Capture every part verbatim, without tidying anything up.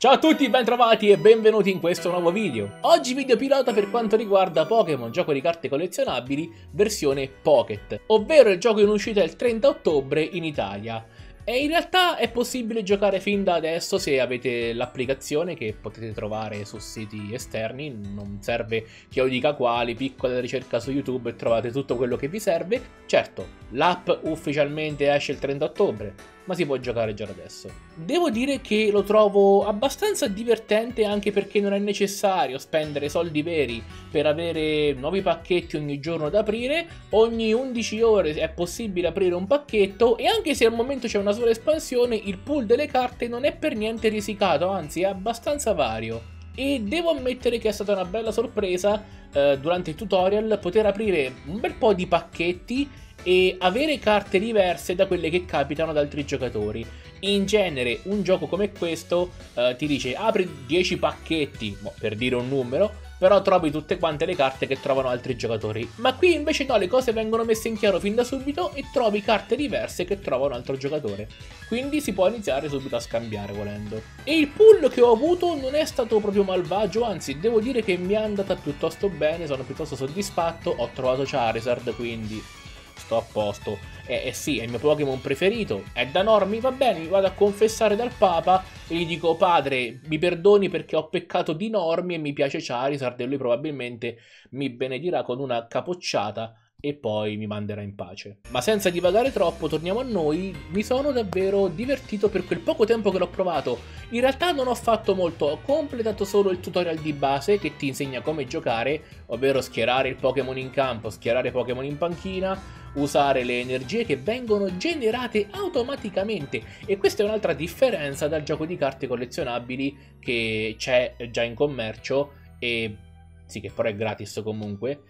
Ciao a tutti, bentrovati e benvenuti in questo nuovo video. Oggi video pilota per quanto riguarda Pokémon gioco di carte collezionabili versione Pocket, ovvero il gioco in uscita il trenta ottobre in Italia. E in realtà è possibile giocare fin da adesso se avete l'applicazione che potete trovare su siti esterni, non serve che io dica quali, piccola ricerca su YouTube e trovate tutto quello che vi serve. Certo, l'app ufficialmente esce il trenta ottobre, ma si può giocare già da adesso. Devo dire che lo trovo abbastanza divertente anche perché non è necessario spendere soldi veri per avere nuovi pacchetti ogni giorno da aprire, ogni undici ore è possibile aprire un pacchetto e anche se al momento c'è una sola espansione il pool delle carte non è per niente risicato, anzi è abbastanza vario. E devo ammettere che è stata una bella sorpresa eh, durante il tutorial poter aprire un bel po' di pacchetti e avere carte diverse da quelle che capitano ad altri giocatori. In genere un gioco come questo eh, ti dice apri dieci pacchetti, boh, per dire un numero, però trovi tutte quante le carte che trovano altri giocatori. Ma qui invece no, le cose vengono messe in chiaro fin da subito e trovi carte diverse che trova un altro giocatore. Quindi si può iniziare subito a scambiare volendo. E il pool che ho avuto non è stato proprio malvagio, anzi devo dire che mi è andata piuttosto bene, sono piuttosto soddisfatto, ho trovato Charizard quindi sto a posto. Eh, eh sì, è il mio Pokémon preferito, è da Normi, va bene, mi vado a confessare dal Papa e gli dico padre, mi perdoni perché ho peccato di Normi e mi piace Charizard e lui probabilmente mi benedirà con una capocciata e poi mi manderà in pace. Ma senza divagare troppo, torniamo a noi, mi sono davvero divertito per quel poco tempo che l'ho provato. In realtà non ho fatto molto, ho completato solo il tutorial di base che ti insegna come giocare, ovvero schierare il Pokémon in campo, schierare Pokémon in panchina, usare le energie che vengono generate automaticamente. E questa è un'altra differenza dal gioco di carte collezionabili che c'è già in commercio, e sì, che però è gratis comunque.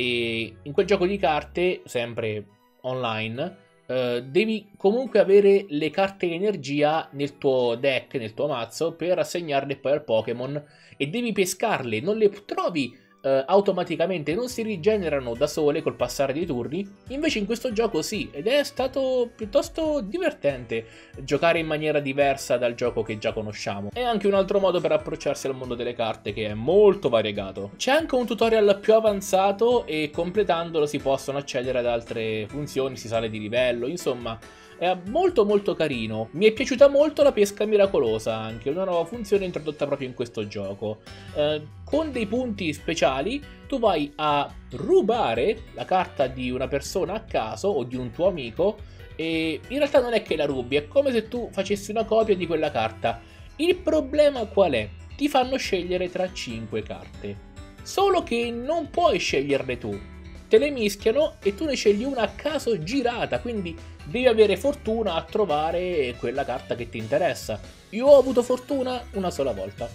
E in quel gioco di carte, sempre online, eh, devi comunque avere le carte energia nel tuo deck, nel tuo mazzo, per assegnarle poi al Pokémon e devi pescarle, non le trovi eh, automaticamente, non si rigenerano da sole col passare dei turni, invece in questo gioco sì, ed è stato piuttosto divertente giocare in maniera diversa dal gioco che già conosciamo. È anche un altro modo per approcciarsi al mondo delle carte che è molto variegato. C'è anche un tutorial più avanzato e completandolo si possono accedere ad altre funzioni, si sale di livello, insomma è molto molto carino. Mi è piaciuta molto la pesca miracolosa, anche una nuova funzione introdotta proprio in questo gioco. Eh, con dei punti speciali tu vai a rubare la carta di una persona a caso o di un tuo amico e in realtà non è che la rubi, è come se tu facessi una copia di quella carta. Il problema qual è? Ti fanno scegliere tra cinque carte, solo che non puoi sceglierle tu, te le mischiano e tu ne scegli una a caso girata, quindi devi avere fortuna a trovare quella carta che ti interessa. Io ho avuto fortuna una sola volta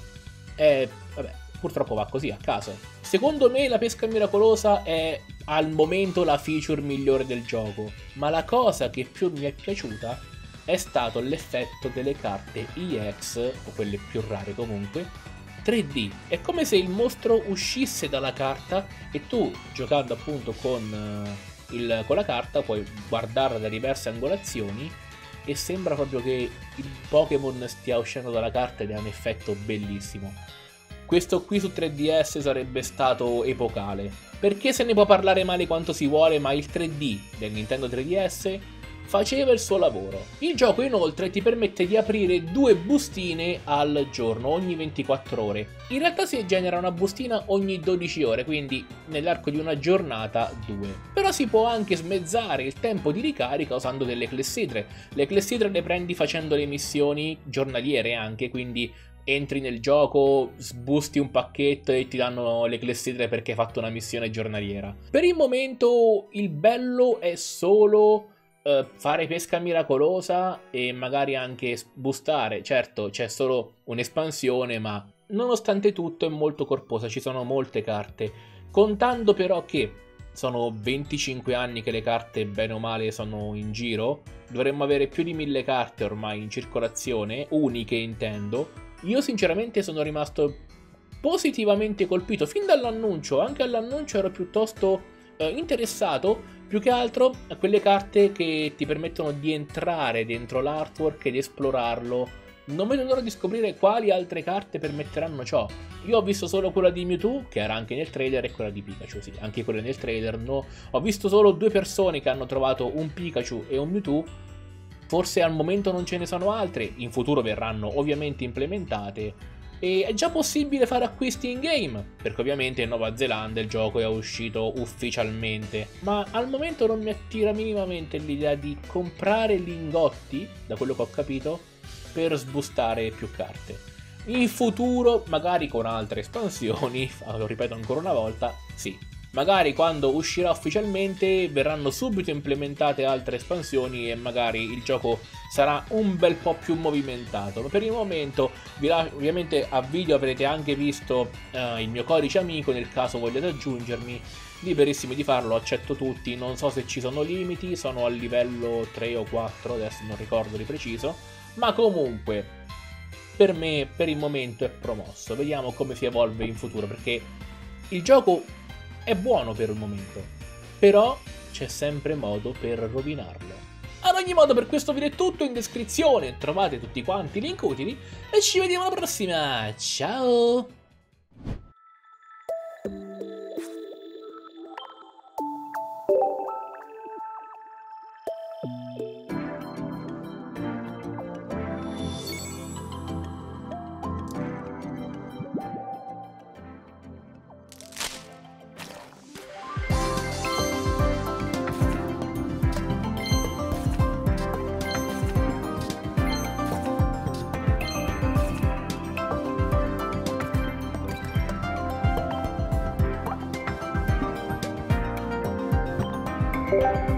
e vabbè, purtroppo va così a caso. Secondo me la pesca miracolosa è al momento la feature migliore del gioco, ma la cosa che più mi è piaciuta è stato l'effetto delle carte E X, o quelle più rare comunque, tre D. È come se il mostro uscisse dalla carta e tu, giocando appunto con, uh, il, con la carta, puoi guardarla da diverse angolazioni e sembra proprio che il Pokémon stia uscendo dalla carta ed è un effetto bellissimo. Questo qui su tre D S sarebbe stato epocale, perché se ne può parlare male quanto si vuole, ma il tre D del Nintendo tre D S faceva il suo lavoro. Il gioco inoltre ti permette di aprire due bustine al giorno, ogni ventiquattro ore. In realtà si genera una bustina ogni dodici ore, quindi nell'arco di una giornata due. Però si può anche smezzare il tempo di ricarica usando delle clessidre. Le clessidre le prendi facendo le missioni giornaliere anche, quindi entri nel gioco, sbusti un pacchetto e ti danno le clessidre perché hai fatto una missione giornaliera. Per il momento il bello è solo fare pesca miracolosa e magari anche boostare. Certo, c'è solo un'espansione, ma nonostante tutto è molto corposa, ci sono molte carte. Contando però che sono venticinque anni che le carte bene o male sono in giro, dovremmo avere più di mille carte ormai in circolazione, uniche intendo. Io sinceramente sono rimasto positivamente colpito fin dall'annuncio, anche all'annuncio ero piuttosto eh, interessato, più che altro a quelle carte che ti permettono di entrare dentro l'artwork ed esplorarlo Non vedo l'ora di scoprire quali altre carte permetteranno ciò. Io ho visto solo quella di Mewtwo, che era anche nel trailer, e quella di Pikachu, sì, anche quella nel trailer. No. Ho visto solo due persone che hanno trovato un Pikachu e un Mewtwo. Forse al momento non ce ne sono altre, in futuro verranno ovviamente implementate. E è già possibile fare acquisti in game, perché ovviamente in Nuova Zelanda il gioco è uscito ufficialmente, ma al momento non mi attira minimamente l'idea di comprare lingotti, da quello che ho capito, per sbustare più carte. In futuro, magari con altre espansioni, lo ripeto ancora una volta, sì. Magari quando uscirà ufficialmente verranno subito implementate altre espansioni e magari il gioco sarà un bel po' più movimentato. Ma per il momento, ovviamente a video avrete anche visto uh, il mio codice amico, nel caso vogliate aggiungermi, liberissimi di farlo, accetto tutti, non so se ci sono limiti, sono a livello tre o quattro, adesso non ricordo di preciso, ma comunque per me per il momento è promosso. Vediamo come si evolve in futuro, perché il gioco è buono per il momento, però c'è sempre modo per rovinarlo. Ad ogni modo, per questo video è tutto. In descrizione trovate tutti quanti i link utili e ci vediamo alla prossima. Ciao! Bye.